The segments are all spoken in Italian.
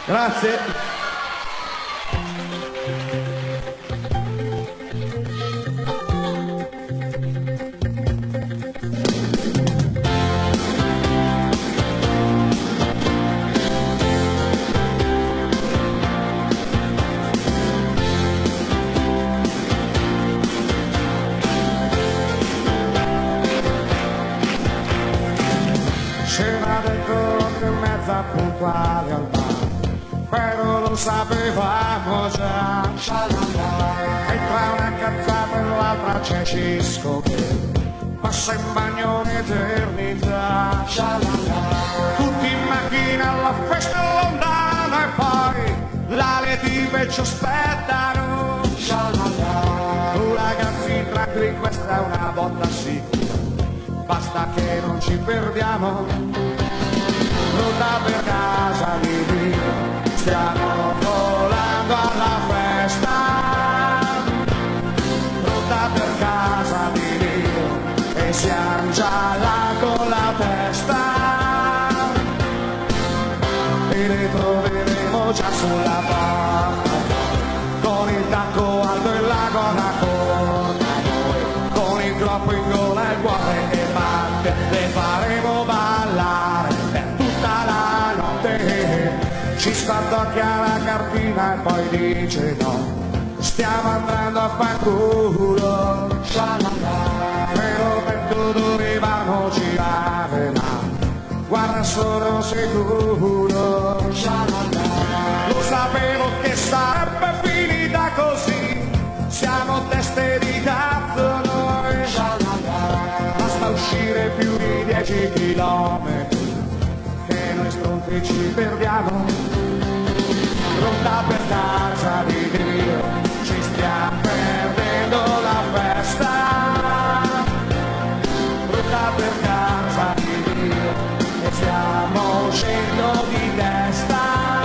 Grazie. C'era detto che mezza puntuale al bar, però lo sapevamo già. E tra una cazzata e l'altra c'è Cisco che passa in bagno un'eternità. Tutti in macchina alla festa lontana e poi la letive ci aspettano. Tu ragazzi tranquilli, questa è una botta sicura, basta che non ci perdiamo. Rotta per casa di Dio, stiamo volando alla festa. Rotta per casa di Dio e siamo già là con la testa. E le troveremo già sulla barca, con il tacco alto e la gonna corta, con il groppo in gola e il cuore che batte, le faremo ballare per tutta la notte. Ci spadocchia la cartina e poi dice no, stiamo andando a fanculo. Però per tu dovevamo girare, ma guarda sono sicuro. Lo sapevo che sarebbe finita così, siamo teste di cazzo noi. Basta uscire più di 10 chilometri che noi stronzi ci perdiamo. Rotta per casa di Dio, ci stiamo perdendo la festa. Rotta per casa di Dio e stiamo uscendo di testa.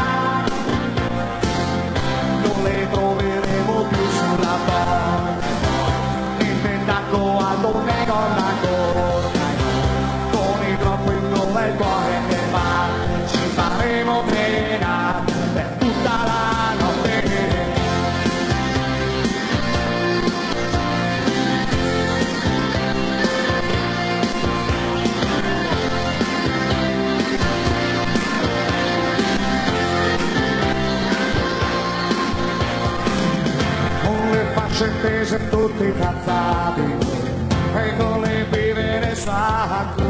Non le troveremo più sulla porta, il pentaco alto ne con la corda, con il troppo in gola e il cuore che batte, ci faremo pena per tutta la notte. Con le facce tese tutti cazzati e con le pive nel sacco,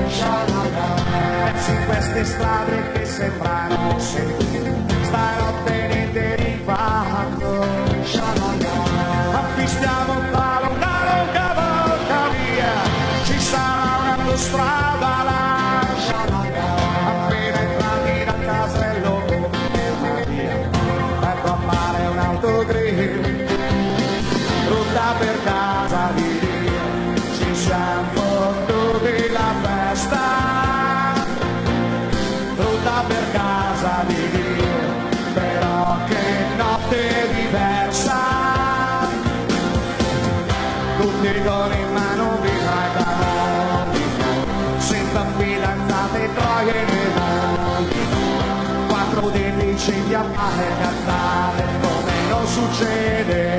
persi in queste strade che sembrano sicure, stanotte niente di fatto. Affistiamo un palo, una lunga volta via, ci sarà un'autostrada là. Appena entrati dal casello come via, ecco appare un autogrill. Rotta per casa di Dio, ci siamo fottuti la festa. Rotta per casa di Dio, però che notte diversa. Tutti con in mano birra e cannoli, senza fidanzate troie nei mondi. 4 denti incendi a fare cantare come non succede